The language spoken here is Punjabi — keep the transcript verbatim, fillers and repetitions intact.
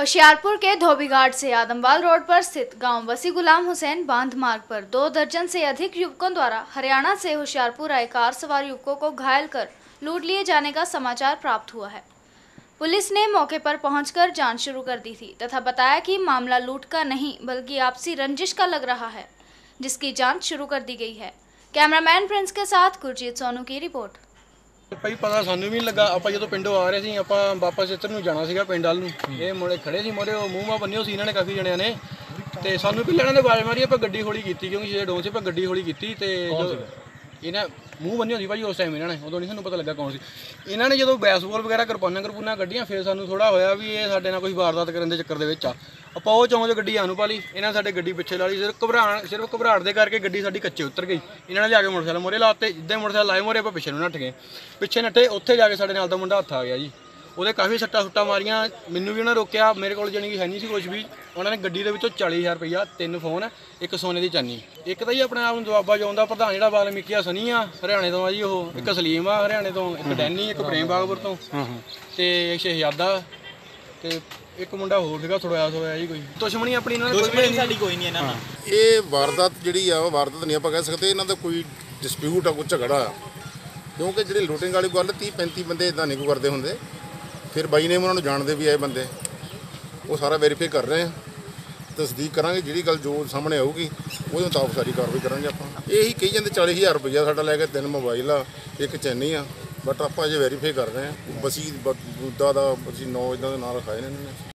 होशियारपुर के धोबीघाट से आदमवाल रोड पर स्थित गांव वसी गुलाम हुसैन बांध मार्ग पर दो दर्जन से अधिक युवकों द्वारा हरियाणा से होशियारपुर आए कार सवार युवकों को घायल कर लूट लिए जाने का समाचार प्राप्त हुआ है। पुलिस ने मौके पर पहुंचकर जांच शुरू कर दी थी तथा बताया कि मामला लूट का नहीं बल्कि आपसी रंजिश का लग रहा है, जिसकी जाँच शुरू कर दी गई है। कैमरामैन प्रिंस के साथ गुरजीत सोनू की रिपोर्ट। भाई पता सानू भी नहीं लगा। आप जो पिंडों आ रहे थे, आप वापस इधर ਨੂੰ ਜਾਣਾ ਸੀਗਾ ਪਿੰਡ ਵੱਲ ਨੂੰ। ਇਹ ਮੁੰਡੇ ਖੜੇ ਸੀ ਮੋਰੇ, ਉਹ ਮੂੰਹ ਮਾ ਬੰਨਿਓ ਸੀ ਇਹਨਾਂ ਨੇ ਕਾਫੀ ਜਣਿਆਂ ਨੇ, ਤੇ ਸਾਨੂੰ ਵੀ ਲੈਣਾ ਦੇ ਬਾਰੇ ਮਾਰੀ। ਆਪਾਂ ਗੱਡੀ ਹੌਲੀ ਕੀਤੀ ਕਿਉਂਕਿ ਜਿਹੜੇ ਡੋਂ ਸੀ ਆਪਾਂ ਗੱਡੀ ਹੌਲੀ ਕੀਤੀ ਤੇ ਜੋ ਇਹਨਾਂ ਮੂੰਹ ਬੰਨਿਓ ਸੀ ਭਾਜੀ ਉਸ ਟਾਈਮ ਇਹਨਾਂ ਨੇ, ਉਦੋਂ ਨਹੀਂ ਸਾਨੂੰ ਪਤਾ ਲੱਗਾ ਕੌਣ ਸੀ। ਇਹਨਾਂ ਨੇ ਜਦੋਂ ਬੈਸਬਾਲ ਵਗੈਰਾ ਕਿਰਪਾਨਾਂ ਕਿਰਪੂਨਾਂ ਕੱਢੀਆਂ ਫਿਰ ਸਾਨੂੰ ਥੋੜਾ ਹੋਇਆ ਵੀ ਇਹ ਸਾਡੇ ਨਾਲ ਕੋਈ ਵਾਰਦਾਤ ਕਰਨ ਦੇ ਚੱਕਰ ਦੇ ਵਿੱਚ ਆ। ਆਪਾਂ ਉਹ ਚੌਂਕ 'ਚ ਗੱਡੀ ਆਨੂੰ ਪਾ ਲਈ, ਇਹਨਾਂ ਸਾਡੇ ਗੱਡੀ ਪਿੱਛੇ ਲਾ ਲਈ। ਸਿਰਫ ਘਬਰਾਣ ਸਿਰਫ ਘਬਰਾਹਟ ਦੇ ਕਰਕੇ ਗੱਡੀ ਸਾਡੀ ਕੱਚੇ ਉਤਰ ਗਈ। ਇਹਨਾਂ ਨੇ ਜਾ ਕੇ ਮੋਟਰਸਾਈਕਲ ਮੋਰੇ ਲਾਤੇ, ਜਿੱਦਾਂ ਮੋਟਰਸਾਈਕਲ ਲਾਏ ਮੋਰੇ ਆਪਾਂ ਪਿੱਛੇ ਨੂੰ ਨੱਠ ਗਏ। ਪਿੱਛੇ ਨੱਠੇ ਉੱਥੇ ਜਾ ਕੇ ਸਾਡੇ ਨਾਲ ਦਾ ਮੁੰਡਾ ਹੱਥ ਆ ਗਿਆ ਜੀ, ਉਹਦੇ ਕਾਫੀ ਸੱਟਾਂ ਸੁੱਟਾਂ ਮਾਰੀਆਂ। ਮੈਨੂੰ ਵੀ ਉਹਨਾਂ ਰੋਕਿਆ, ਮੇਰੇ ਕੋਲ ਜਾਣੀ ਕਿ ਹੈ ਨਹੀਂ ਸੀ ਕੁਛ ਵੀ। ਉਹਨਾਂ ਨੇ ਗੱਡੀ ਦੇ ਵਿੱਚੋਂ ਚਾਲੀ ਹਜ਼ਾਰ ਰੁਪਈਆ, ਤਿੰਨ ਫੋਨ, ਇੱਕ ਸੋਨੇ ਦੀ ਚਾਨੀ, ਇੱਕ ਤਾਂ ਜੀ ਆਪਣੇ ਆਪ ਨੂੰ ਦੁਆਬਾ ਜੋਨ ਦਾ ਪ੍ਰਧਾਨ ਜਿਹੜਾ ਵਾਲਮੀਕੀ ਆ ਸਨੀ ਆ ਹਰਿਆਣੇ ਤੋਂ ਆ ਜੀ, ਉਹ ਇੱਕ ਸਲੀਮ ਆ ਹਰਿਆਣੇ ਤੋਂ, ਇੱਕ ਡੈਨੀ, ਇੱਕ ਪ੍ਰੇਮ ਬਾਗਪੁਰ ਤੋਂ, ਤੇ ਇੱਕ ਸ਼ਹਿਜ਼ਾਦਾ, ਤੇ ਇੱਕ ਮੁੰਡਾ ਹੋਰ ਸੀਗਾ ਥੋੜਾ ਥੋੜਾ ਜੀ। ਕੋਈ ਦੁਸ਼ਮਣੀ ਆਪਣੀ ਇਹਨਾਂ ਨਾਲ ਕੋਈ ਸਾਡੀ ਕੋਈ ਨਹੀਂ ਇਹਨਾਂ ਨਾਲ। ਇਹ ਵਾਰਦਾਤ ਜਿਹੜੀ ਆ ਉਹ ਵਾਰਦਾਤ ਨਹੀਂ ਆਪਾਂ ਕਹਿ ਸਕਦੇ, ਇਹਨਾਂ ਦਾ ਕੋਈ ਡਿਸਪਿਊਟ ਆ, ਕੋਈ ਝਗੜਾ ਆ। ਕਿਉਂਕਿ ਜਿਹੜੇ ਲੂਟਿੰਗ ਵਾਲੀ ਗੱਲ ਤੀਹ ਪੈਂਤੀ ਬੰਦੇ ਇਦਾਂ ਨਹੀਂ ਕੋ ਕਰਦੇ ਹੁੰਦੇ। ਫਿਰ ਬਾਈ ਨੇ ਉਹਨਾਂ ਨੂੰ ਜਾਣਦੇ ਵੀ ਆਏ ਬੰਦੇ, ਉਹ ਸਾਰਾ ਵੈਰੀਫਾਈ ਕਰ ਰਹੇ ਆ, ਤਸਦੀਕ ਕਰਾਂਗੇ। ਜਿਹੜੀ ਗੱਲ ਜੋ ਸਾਹਮਣੇ ਆਊਗੀ ਉਹਦੇ ਮੁਤਾਬਕ ਸਾਰੀ ਕਾਰਵਾਈ ਕਰਾਂਗੇ। ਆਪਾਂ ਇਹੀ ਕਹੀ ਜਾਂਦੇ ਚਾਲੀ ਹਜ਼ਾਰ ਰੁਪਈਆ ਸਾਡਾ ਲੈ ਕੇ, ਤਿੰਨ ਮੋਬਾਈਲ ਆ, ਇੱਕ ਚੈਨੀ ਆ, ਬਟ ਆਪਾਂ ਅਜੇ ਵੈਰੀਫਾਈ ਕਰ ਰਹੇ ਆ। ਬਸੀ ਬੁੱਦਾ ਦਾ ਅਸੀਂ ਨੌ ਇੱਦਾਂ ਦੇ ਨਾਂ ਰਖਾਏ ਨੇ ਇਹਨਾਂ ਨੇ।